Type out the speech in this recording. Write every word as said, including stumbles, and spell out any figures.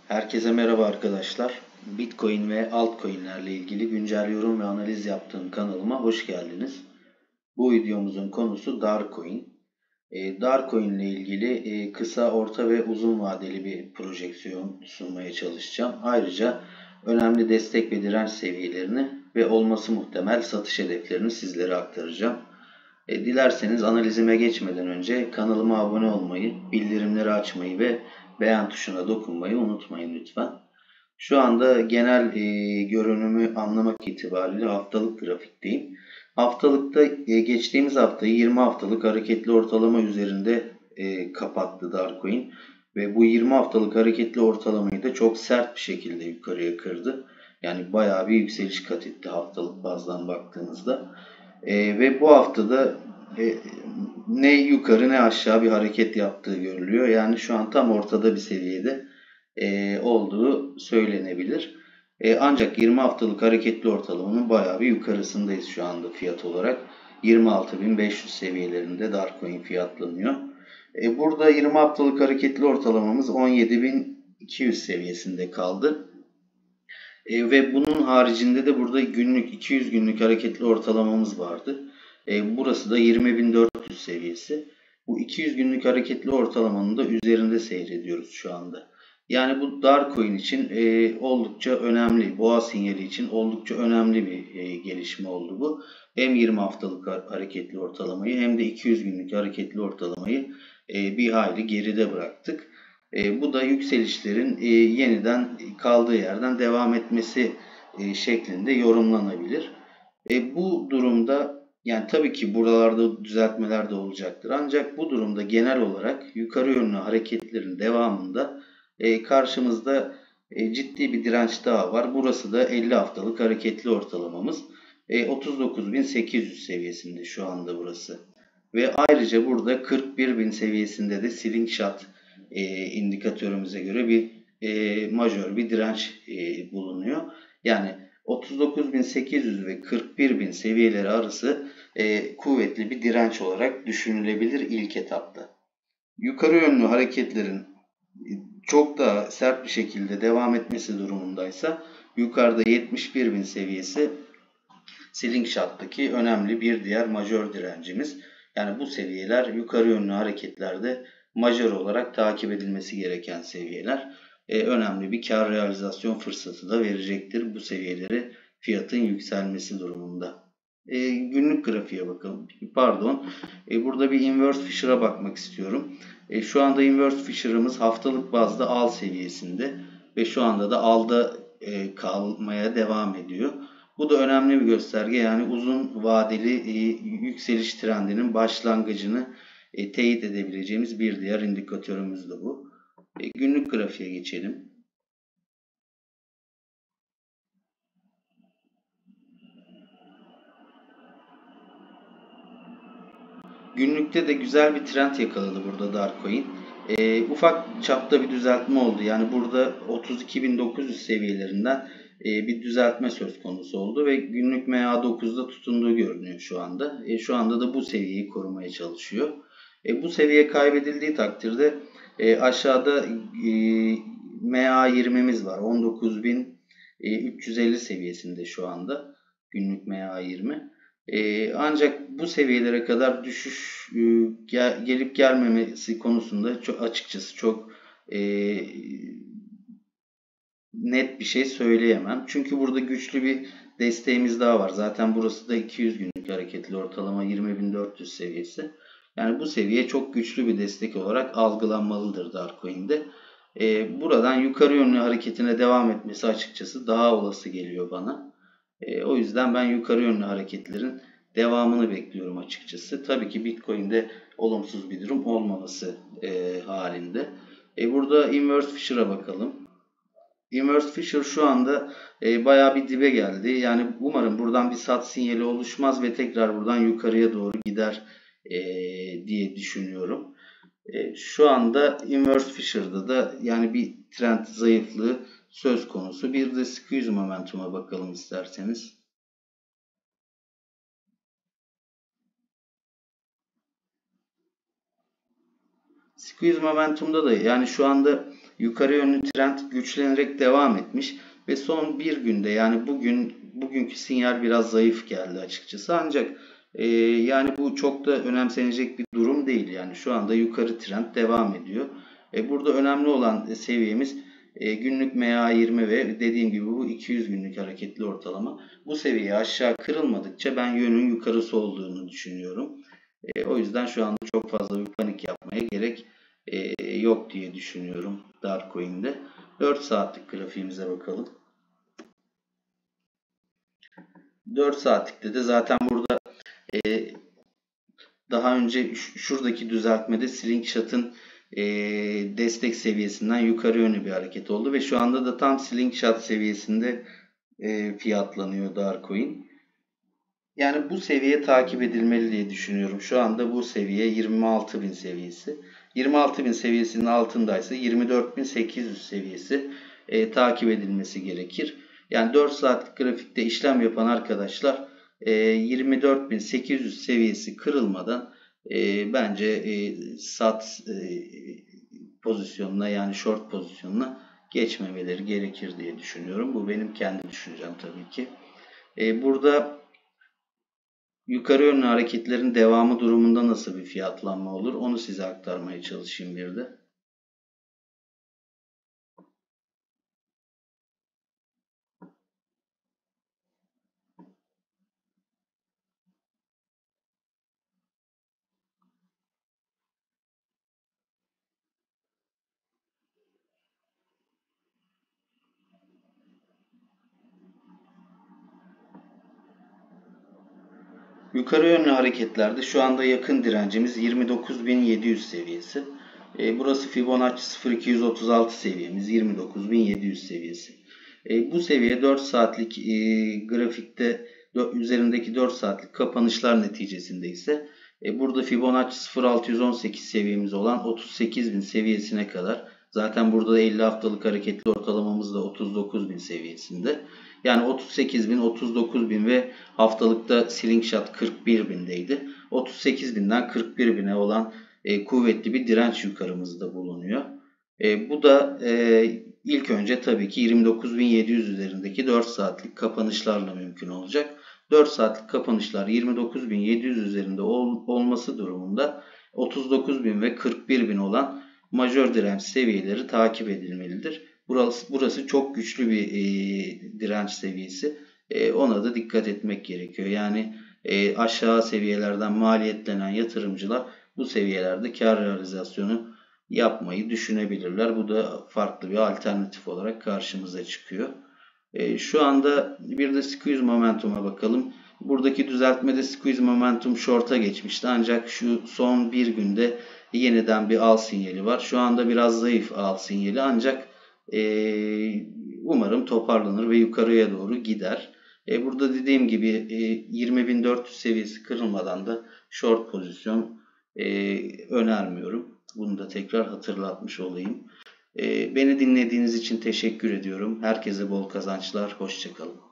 Herkese merhaba arkadaşlar. Bitcoin ve altcoin'lerle ilgili güncel yorum ve analiz yaptığım kanalıma hoş geldiniz. Bu videomuzun konusu Darcoin. E, Darcoin ile ilgili e, kısa, orta ve uzun vadeli bir projeksiyon sunmaya çalışacağım. Ayrıca önemli destek ve direnç seviyelerini ve olması muhtemel satış hedeflerini sizlere aktaracağım. E, dilerseniz analizime geçmeden önce kanalıma abone olmayı, bildirimleri açmayı ve beğen tuşuna dokunmayı unutmayın lütfen. Şu anda genel e, görünümü anlamak itibariyle haftalık grafikteyim. Haftalıkta e, geçtiğimiz haftayı yirmi haftalık hareketli ortalama üzerinde e, kapattı Darcoin. Ve bu yirmi haftalık hareketli ortalamayı da çok sert bir şekilde yukarıya kırdı. Yani bayağı bir yükseliş kat etti haftalık bazdan baktığınızda. E, ve bu haftada e, ne yukarı ne aşağı bir hareket yaptığı görülüyor. Yani şu an tam ortada bir seviyede e, olduğu söylenebilir. E, ancak yirmi haftalık hareketli ortalamanın bayağı bir yukarısındayız şu anda fiyat olarak. yirmi altı bin beş yüz seviyelerinde Darcoin fiyatlanıyor. E, burada yirmi haftalık hareketli ortalamamız on yedi bin iki yüz seviyesinde kaldı. E, ve bunun haricinde de burada günlük iki yüz günlük hareketli ortalamamız vardı. E, burası da yirmi bin dört yüz seviyesi. Bu iki yüz günlük hareketli ortalamanın da üzerinde seyrediyoruz şu anda. Yani bu Darcoin için e, oldukça önemli, boğa sinyali için oldukça önemli bir e, gelişme oldu bu. Hem yirmi haftalık hareketli ortalamayı hem de iki yüz günlük hareketli ortalamayı e, bir hayli geride bıraktık. E, bu da yükselişlerin e, yeniden kaldığı yerden devam etmesi e, şeklinde yorumlanabilir. E, bu durumda yani tabii ki buralarda düzeltmeler de olacaktır. Ancak bu durumda genel olarak yukarı yönlü hareketlerin devamında e, karşımızda e, ciddi bir direnç daha var. Burası da elli haftalık hareketli ortalamamız. E, otuz dokuz bin sekiz yüz seviyesinde şu anda burası. Ve ayrıca burada kırk bir bin seviyesinde de Slingshot e, indikatörümüze göre bir e, majör bir direnç e, bulunuyor. Yani otuz dokuz bin sekiz yüz ve kırk bir bin seviyeleri arası e, kuvvetli bir direnç olarak düşünülebilir ilk etapta. Yukarı yönlü hareketlerin çok daha sert bir şekilde devam etmesi durumundaysa yukarıda yetmiş bir bin seviyesi Slingshot'taki önemli bir diğer majör direncimiz. Yani bu seviyeler yukarı yönlü hareketlerde majör olarak takip edilmesi gereken seviyeler. Ee, önemli bir kar realizasyon fırsatı da verecektir bu seviyeleri fiyatın yükselmesi durumunda. Ee, günlük grafiğe bakalım. Pardon. Ee, burada bir inverse Fisher'a bakmak istiyorum. Ee, şu anda inverse Fisher'ımız haftalık bazda al seviyesinde ve şu anda da alda e, kalmaya devam ediyor. Bu da önemli bir gösterge. Yani uzun vadeli e, yükseliş trendinin başlangıcını e, teyit edebileceğimiz bir diğer indikatörümüz de bu. E, günlük grafiğe geçelim. Günlükte de güzel bir trend yakaladı burada Darcoin. E, ufak çapta bir düzeltme oldu. Yani burada otuz iki bin dokuz yüz seviyelerinden e, bir düzeltme söz konusu oldu ve günlük M A dokuzda tutunduğu görünüyor şu anda. E, şu anda da bu seviyeyi korumaya çalışıyor. E, bu seviye kaybedildiği takdirde e, aşağıda e, M A yirmimiz var. on dokuz bin üç yüz elli seviyesinde şu anda günlük M A yirmi. Ee, ancak bu seviyelere kadar düşüş e, gel, gelip gelmemesi konusunda çok açıkçası çok e, net bir şey söyleyemem. Çünkü burada güçlü bir desteğimiz daha var. Zaten burası da iki yüz günlük hareketli ortalama yirmi bin dört yüz seviyesi. Yani bu seviye çok güçlü bir destek olarak algılanmalıdır Darcoin'de. Ee, buradan yukarı yönlü hareketine devam etmesi açıkçası daha olası geliyor bana. E, o yüzden ben yukarı yönlü hareketlerin devamını bekliyorum açıkçası. Tabii ki Bitcoin'de olumsuz bir durum olmaması e, halinde. E, burada Inverse Fisher'a bakalım. Inverse Fisher şu anda e, bayağı bir dibe geldi. Yani umarım buradan bir sat sinyali oluşmaz ve tekrar buradan yukarıya doğru gider e, diye düşünüyorum. E, şu anda Inverse Fisher'da da yani bir trend zayıflığı söz konusu. Bir de squeeze momentum'a bakalım isterseniz. Squeeze Momentum'da da yani şu anda yukarı yönlü trend güçlenerek devam etmiş ve son bir günde yani bugün bugünkü sinyal biraz zayıf geldi açıkçası. Ancak e, yani bu çok da önemsenecek bir durum değil. Yani şu anda yukarı trend devam ediyor. E, burada önemli olan seviyemiz e, günlük M A yirmi ve dediğim gibi bu iki yüz günlük hareketli ortalama. Bu seviye aşağı kırılmadıkça ben yönün yukarısı olduğunu düşünüyorum. E, o yüzden şu anda çok fazla bir panik yapmaya gerek e, yok diye düşünüyorum Darkcoin'de. dört saatlik grafiğimize bakalım. dört saatlikte de zaten burada e, daha önce şuradaki düzeltmede Slingshot'ın e, destek seviyesinden yukarı yönlü bir hareket oldu ve şu anda da tam Slingshot seviyesinde e, fiyatlanıyor Darkcoin. Yani bu seviye takip edilmeli diye düşünüyorum. Şu anda bu seviye yirmi altı bin seviyesi. yirmi altı bin seviyesinin altındaysa yirmi dört bin sekiz yüz seviyesi e, takip edilmesi gerekir. Yani dört saatlik grafikte işlem yapan arkadaşlar e, yirmi dört bin sekiz yüz seviyesi kırılmadan e, bence e, sat e, pozisyonuna yani short pozisyonuna geçmemeleri gerekir diye düşünüyorum. Bu benim kendi düşüncem tabii ki. E, burada yukarı yönlü hareketlerin devamı durumunda nasıl bir fiyatlanma olur? Onu size aktarmaya çalışayım bir de. Yukarı yönlü hareketlerde şu anda yakın direncimiz yirmi dokuz bin yedi yüz seviyesi. E, burası Fibonacci sıfır iki yüz otuz altı seviyemiz yirmi dokuz bin yedi yüz seviyesi. E, bu seviye dört saatlik e, grafikte üzerindeki dört saatlik kapanışlar neticesinde ise e, burada Fibonacci sıfır altı yüz on sekiz seviyemiz olan otuz sekiz bin seviyesine kadar, zaten burada da elli haftalık hareketli ortalamamız da otuz dokuz bin seviyesinde. Yani otuz sekiz bin, otuz dokuz bin ve haftalıkta Slingshot kırk bir bindeydi. otuz sekiz binden kırk bir bine olan e, kuvvetli bir direnç yukarımızda bulunuyor. E, bu da e, ilk önce tabii ki yirmi dokuz bin yedi yüz üzerindeki dört saatlik kapanışlarla mümkün olacak. dört saatlik kapanışlar yirmi dokuz bin yedi yüz üzerinde ol, olması durumunda otuz dokuz bin ve kırk bir bin olan majör direnç seviyeleri takip edilmelidir. Burası, burası çok güçlü bir e, direnç seviyesi. E, ona da dikkat etmek gerekiyor. Yani e, aşağı seviyelerden maliyetlenen yatırımcılar bu seviyelerde kar realizasyonu yapmayı düşünebilirler. Bu da farklı bir alternatif olarak karşımıza çıkıyor. E, şu anda bir de Squeeze Momentum'a bakalım. Buradaki düzeltmede Squeeze Momentum short'a geçmişti. Ancak şu son bir günde yeniden bir al sinyali var. Şu anda biraz zayıf al sinyali, ancak e, umarım toparlanır ve yukarıya doğru gider. E, burada dediğim gibi e, yirmi bin dört yüz seviyesi kırılmadan da short pozisyon e, önermiyorum. Bunu da tekrar hatırlatmış olayım. E, beni dinlediğiniz için teşekkür ediyorum. Herkese bol kazançlar. Hoşça kalın.